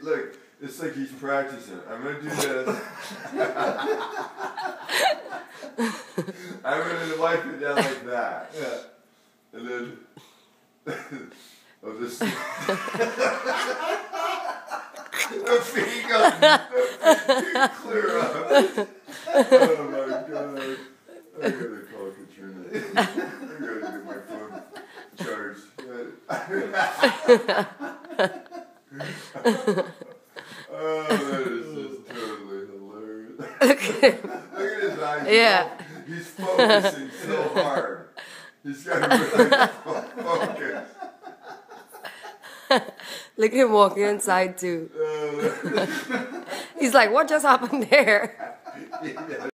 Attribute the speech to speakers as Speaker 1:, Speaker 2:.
Speaker 1: look, it's like he's practicing. I'm gonna do this. I'm gonna wipe it down like that. Yeah. And then I'll just the feet clear up. Oh my God. I gotta call Katrina. I gotta get my phone charged. Oh, that is just totally hilarious. Look at his eyes.
Speaker 2: Yeah.
Speaker 1: He's focusing so hard. He's got to really focus.
Speaker 2: Look at him walking inside too. He's like, what just happened there?